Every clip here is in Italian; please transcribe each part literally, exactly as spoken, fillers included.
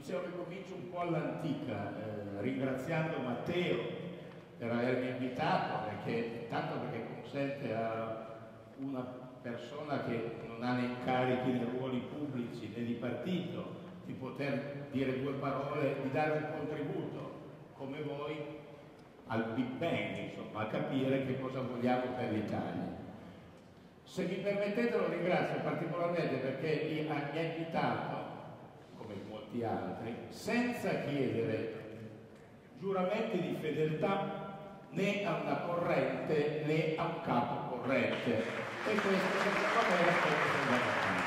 Dicevo che comincio un po' all'antica, eh, ringraziando Matteo per avermi invitato, perché, tanto perché consente a una persona che non ha né incarichi né ruoli pubblici né di partito di poter dire due parole, di dare un contributo, come voi, al Big Bang, insomma, a capire che cosa vogliamo per l'Italia. Se mi permettete lo ringrazio particolarmente perché mi ha invitato, come molti altri, senza chiedere giuramenti di fedeltà né a una corrente né a un capo corrente. E questo secondo me è l'aspetto fondamentale.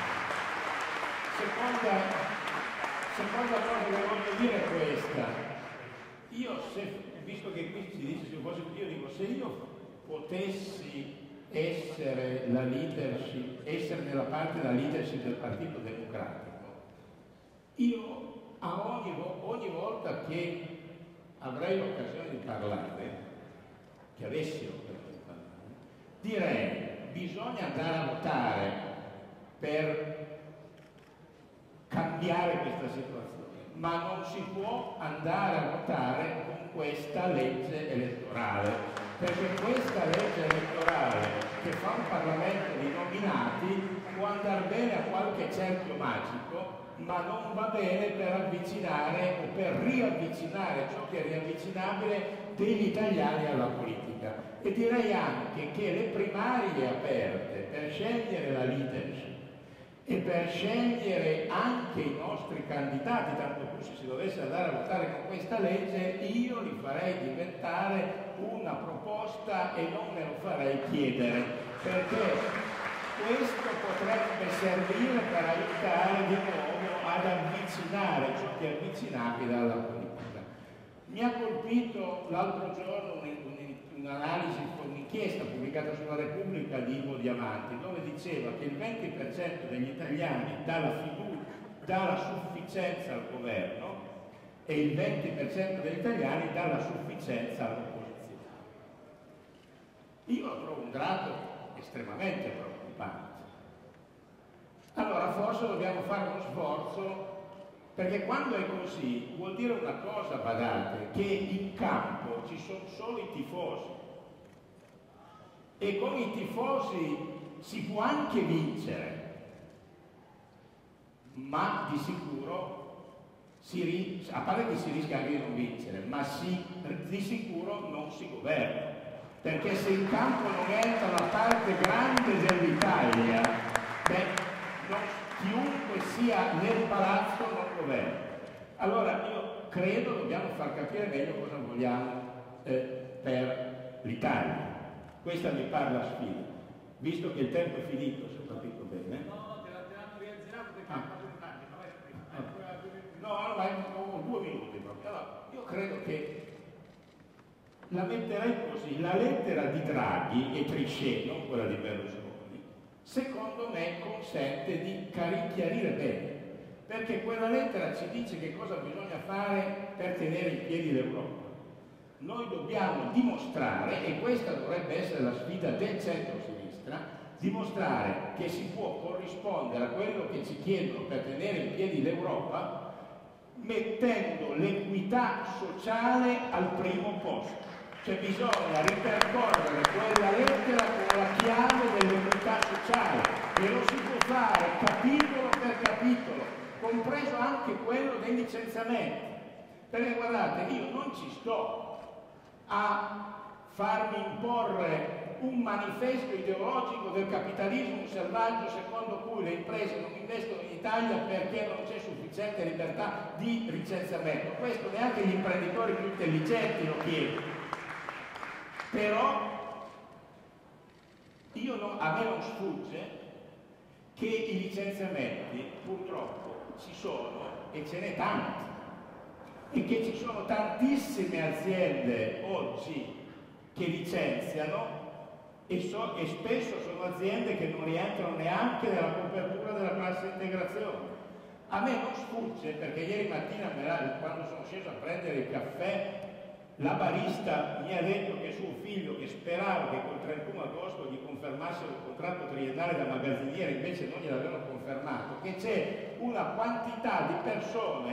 Seconda, seconda cosa che voglio dire è questa. Io, se, visto che qui si dice se fosse, io dico, se io potessi essere la leadership, essere nella parte della leadership del Partito Democratico, io a ogni, ogni volta che avrei l'occasione di parlare, che avessi l'occasione di parlare, direi bisogna andare a votare per cambiare questa situazione, ma non si può andare a votare con questa legge elettorale, perché questa legge elettorale che fa un Parlamento di nominati può andare bene a qualche cerchio magico, ma non va bene per avvicinare o per riavvicinare ciò che è riavvicinabile degli italiani alla politica. E direi anche che le primarie aperte per scegliere la leadership e per scegliere anche i nostri candidati, tanto più se si dovesse andare a votare con questa legge, io li farei diventare una proposta e non me lo farei chiedere, perché questo potrebbe servire per aiutare di nuovo ad avvicinare ciò che è avvicinabile alla politica. Mi ha colpito l'altro giorno un'analisi, un'inchiesta pubblicata sulla Repubblica di Ivo Diamanti, dove diceva che il venti per cento degli italiani dà la fiducia, dà la sufficienza al governo e il venti per cento degli italiani dà la sufficienza all'opposizione. Io lo trovo un dato estremamente preoccupante. Allora forse dobbiamo fare uno sforzo, perché quando è così vuol dire una cosa, badate, che in campo ci sono solo i tifosi e con i tifosi si può anche vincere, ma di sicuro si ri- a parte che si rischia anche di non vincere, ma si, di sicuro non si governa, perché se in campo non entra la parte grande dell'Italia, beh, non, chiunque sia nel palazzo non governa. Allora io credo dobbiamo far capire meglio cosa vogliamo eh, per l'Italia. Questa mi pare la sfida, visto che il tempo è finito, se ho capito bene. No, no, te l'hanno riazzerato perché ah. hai fatto un tanto, ma vai prima. No, no, ma ho due minuti proprio. Allora, io credo che la metterei così, la lettera di Draghi e Trichet, non quella di Berlusconi, secondo me consente di chiarire bene, perché quella lettera ci dice che cosa bisogna fare per tenere in piedi l'Europa. Noi dobbiamo dimostrare, e questa dovrebbe essere la sfida del centro-sinistra, dimostrare che si può corrispondere a quello che ci chiedono per tenere in piedi l'Europa, mettendo l'equità sociale al primo posto. Cioè bisogna ripercorrere quella lettera con la chiave dell'equità sociale, e lo si può fare capitolo per capitolo, compreso anche quello dei licenziamenti. Perché guardate, io non ci sto a farmi imporre un manifesto ideologico del capitalismo selvaggio secondo cui le imprese non investono in Italia perché non c'è sufficiente libertà di licenziamento. Questo neanche gli imprenditori più intelligenti lo chiedono. Però io non, a me non sfugge che i licenziamenti purtroppo ci sono e ce n'è tanti, e che ci sono tantissime aziende oggi che licenziano e, so, e spesso sono aziende che non rientrano neanche nella copertura della cassa integrazione. A me non sfugge, perché ieri mattina quando sono sceso a prendere il caffè, la barista mi ha detto che suo figlio, che sperava che col trentuno agosto gli confermassero il contratto triennale da magazziniere, invece non gliel'avevano confermato, che c'è una quantità di persone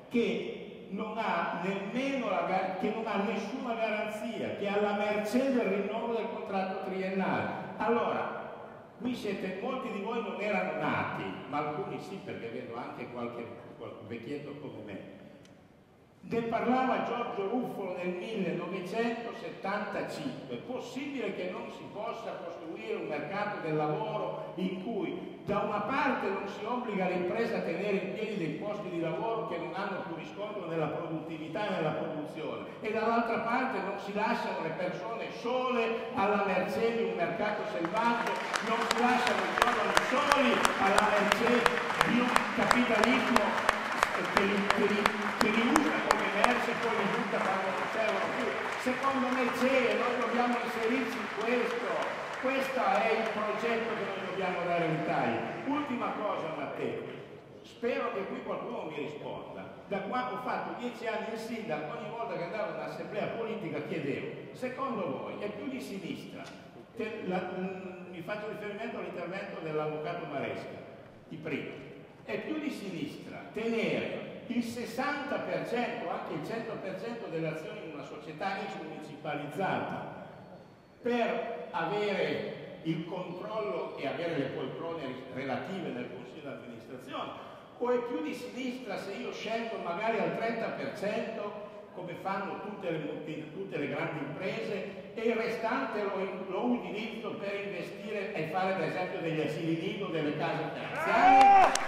che non ha nemmeno la, che non ha nessuna garanzia, che è alla mercé del rinnovo del contratto triennale. Allora, qui siete, molti di voi non erano nati, ma alcuni sì, perché vedo anche qualche, qualche vecchietto come me. Ne parlava Giorgio Ruffolo nel millenovecentosettantacinque. È possibile che non si possa costruire un mercato del lavoro in cui da una parte non si obbliga le imprese a tenere in piedi dei posti di lavoro che non hanno più riscontro nella produttività e nella produzione, e dall'altra parte non si lasciano le persone sole alla mercé di un mercato selvaggio, non si lasciano i giovani soli alla mercé di un capitalismo che li, che li, che li usa come merce e poi li butta quando non servono più. Secondo me c'è, noi dobbiamo inserirci in questo. Questo è il progetto che noi dobbiamo dare all'Italia. Ultima cosa, Matteo, spero che qui qualcuno mi risponda. Da quando ho fatto dieci anni il sindaco, ogni volta che andavo in un'assemblea politica chiedevo: secondo voi è più di sinistra? Te, la, mh, mi faccio riferimento all'intervento dell'avvocato Maresca, di prima. È più di sinistra tenere il sessanta per cento, anche il cento per cento delle azioni in una società municipalizzata per avere il controllo e avere le poltrone relative nel consiglio di amministrazione, o è più di sinistra se io scendo magari al trenta per cento come fanno tutte le, tutte le grandi imprese e il restante lo, lo utilizzo per investire e fare ad esempio degli asili nido, delle case per anziani?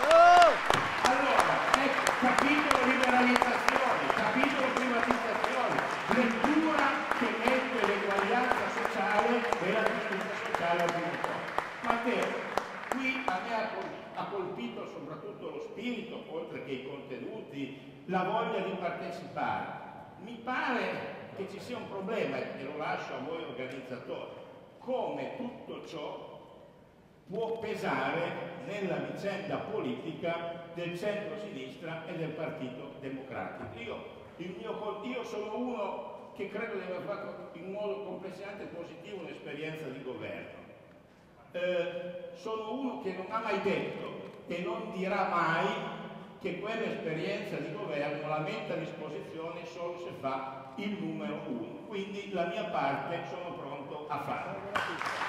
Allora, ecco, capitolo liberalizzazione, capitolo privatizzazione, lettura che mette l'eguaglianza sociale e la giustizia sociale al primo posto. Matteo, qui a me ha, ha colpito soprattutto lo spirito, oltre che i contenuti, la voglia di partecipare. Mi pare che ci sia un problema, e lo lascio a voi organizzatori, come tutto ciò può pesare nella vicenda politica del centro-sinistra e del Partito Democratico. Io, il mio, io sono uno che credo di aver fatto in modo complessivamente positivo un'esperienza di governo. Eh, sono uno che non ha mai detto e non dirà mai che quell'esperienza di governo la mette a disposizione solo se fa il numero uno. Quindi la mia parte sono pronto a farla.